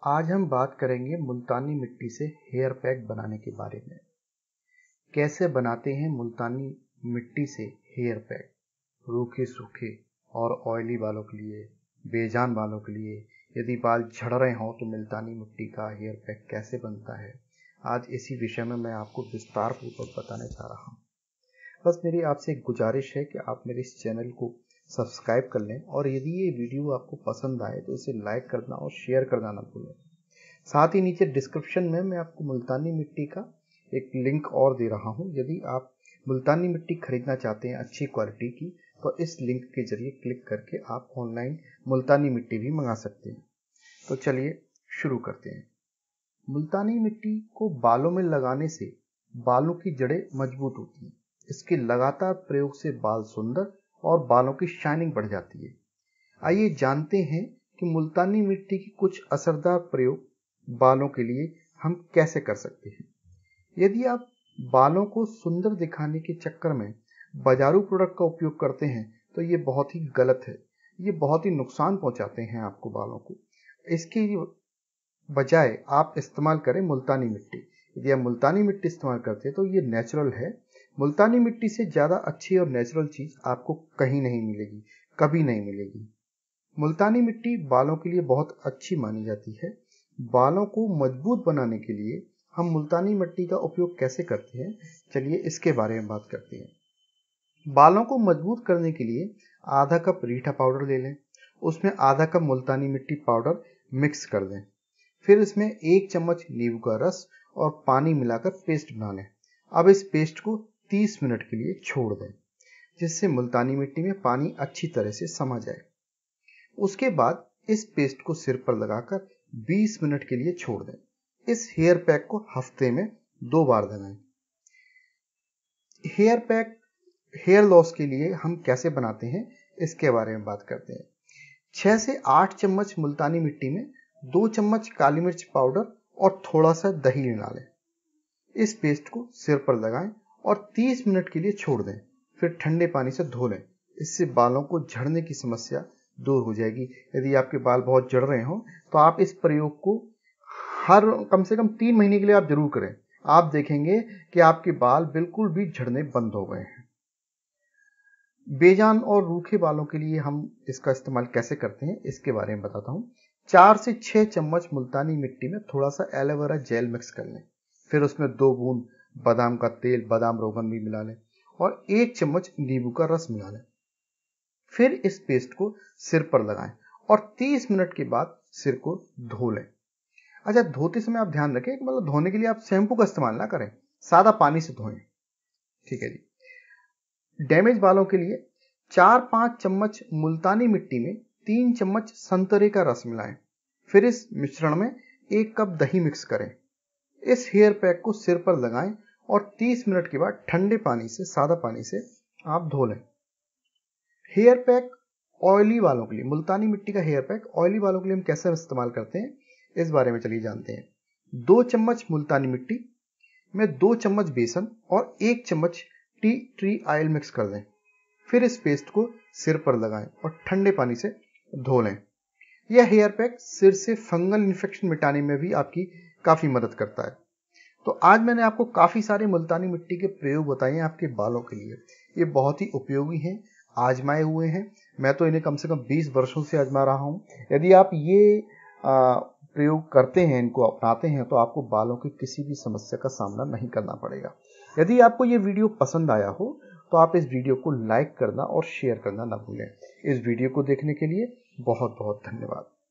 आज हम बात करेंगे मुल्तानी मिट्टी से हेयर पैक बनाने के बारे में। कैसे बनाते हैं मुल्तानी मिट्टी से हेयर पैक। रूखे सूखे और ऑयली बालों के लिए, बेजान बालों के लिए, यदि बाल झड़ रहे हों तो मुल्तानी मिट्टी का हेयर पैक कैसे बनता है, आज इसी विषय में मैं आपको विस्तार पूर्वक बताने जा रहा हूँ। बस मेरी आपसे एक गुजारिश है कि आप मेरे इस चैनल को सब्सक्राइब कर लें और यदि ये वीडियो आपको पसंद आए तो इसे लाइक करना और शेयर करना ना भूलें। साथ ही नीचे डिस्क्रिप्शन में मैं आपको मुल्तानी मिट्टी का एक लिंक और दे रहा हूं। यदि आप मुल्तानी मिट्टी खरीदना चाहते हैं अच्छी क्वालिटी की तो इस लिंक के जरिए क्लिक करके आप ऑनलाइन मुल्तानी मिट्टी भी मंगा सकते हैं। तो चलिए शुरू करते हैं। मुल्तानी मिट्टी को बालों में लगाने से बालों की जड़ें मजबूत होती हैं। इसके लगातार प्रयोग से बाल सुंदर और बालों की शाइनिंग बढ़ जाती है। आइए जानते हैं कि मुल्तानी मिट्टी की कुछ असरदार प्रयोग बालों के लिए हम कैसे कर सकते हैं। यदि आप बालों को सुंदर दिखाने के चक्कर में बाजारू प्रोडक्ट का उपयोग करते हैं तो ये बहुत ही गलत है। ये बहुत ही नुकसान पहुंचाते हैं आपको बालों को। इसके बजाय आप इस्तेमाल करें मुल्तानी मिट्टी। यदि आप मुल्तानी मिट्टी इस्तेमाल करते हैं तो ये नेचुरल है। मुल्तानी मिट्टी से ज़्यादा अच्छी और नेचुरल चीज़ आपको कहीं नहीं मिलेगी, कभी नहीं मिलेगी। मुल्तानी मिट्टी बालों के लिए बहुत अच्छी मानी जाती है। बालों को मजबूत बनाने के लिए हम मुल्तानी मिट्टी का उपयोग कैसे करते हैं, चलिए इसके बारे में बात करते हैं। बालों को मजबूत करने के लिए आधा कप रीठा पाउडर ले लें, उसमें आधा कप मुल्तानी मिट्टी पाउडर मिक्स कर दें। फिर इसमें 1 चम्मच नींबू का रस और पानी मिलाकर पेस्ट बना लें। अब इस पेस्ट को 30 मिनट के लिए छोड़ दें, जिससे मुल्तानी मिट्टी में पानी अच्छी तरह से समा जाए। उसके बाद इस पेस्ट को सिर पर लगाकर 20 मिनट के लिए छोड़ दें। इस हेयर पैक को हफ्ते में 2 बार लगाएं। हेयर पैक हेयर लॉस के लिए हम कैसे बनाते हैं इसके बारे में बात करते हैं। 6 से 8 चम्मच मुल्तानी मिट्टी में 2 चम्मच काली मिर्च पाउडर और थोड़ा सा दही मिला लें। इस पेस्ट को सिर पर लगाएं और 30 मिनट के लिए छोड़ दें। फिर ठंडे पानी से धो लें। इससे बालों को झड़ने की समस्या दूर हो जाएगी। यदि आपके बाल बहुत झड़ रहे हो तो आप इस प्रयोग को हर कम से कम 3 महीने के लिए आप जरूर करें। आप देखेंगे कि आपके बाल बिल्कुल भी झड़ने बंद हो गए हैं। बेजान और रूखे बालों के लिए हम इसका इस्तेमाल कैसे करते हैं इसके बारे में बताता हूं। 4 से 6 चम्मच मुल्तानी मिट्टी में थोड़ा सा एलोवेरा जेल मिक्स कर लें। फिर उसमें 2 बूंद बादाम का तेल, बादाम रोगन भी मिला लें और 1 चम्मच नींबू का रस मिला लें। फिर इस पेस्ट को सिर पर लगाएं और 30 मिनट के बाद सिर को धो लें। अच्छा, धोते समय आप ध्यान रखें कि मतलब धोने के लिए आप शैम्पू का इस्तेमाल ना करें, सादा पानी से धोएं। ठीक है जी। डैमेज बालों के लिए 4-5 चम्मच मुल्तानी मिट्टी में 3 चम्मच संतरे का रस मिलाएं। फिर इस मिश्रण में 1 कप दही मिक्स करें। इस हेयर पैक को सिर पर लगाएं और 30 मिनट के बाद ठंडे पानी से, सादा पानी से आप धो लें। हेयर पैक ऑयली बालों के लिए, मुल्तानी मिट्टी का हेयर पैक ऑयली बालों के लिए हम कैसे इस्तेमाल करते हैं इस बारे में चलिए जानते हैं। 2 चम्मच मुल्तानी मिट्टी में 2 चम्मच बेसन और 1 चम्मच टी ट्री ऑयल मिक्स कर दें। फिर इस पेस्ट को सिर पर लगाएं और ठंडे पानी से धो लें। यह हेयर पैक सिर से फंगल इन्फेक्शन मिटाने में भी आपकी काफी मदद करता है। तो आज मैंने आपको काफी सारे मुल्तानी मिट्टी के प्रयोग बताए हैं आपके बालों के लिए। ये बहुत ही उपयोगी हैं, आजमाए हुए हैं। मैं तो इन्हें कम से कम 20 वर्षों से आजमा रहा हूं। यदि आप ये प्रयोग करते हैं, इनको अपनाते हैं, तो आपको बालों की किसी भी समस्या का सामना नहीं करना पड़ेगा। यदि आपको ये वीडियो पसंद आया हो तो आप इस वीडियो को लाइक करना और शेयर करना ना भूलें। इस वीडियो को देखने के लिए बहुत बहुत धन्यवाद।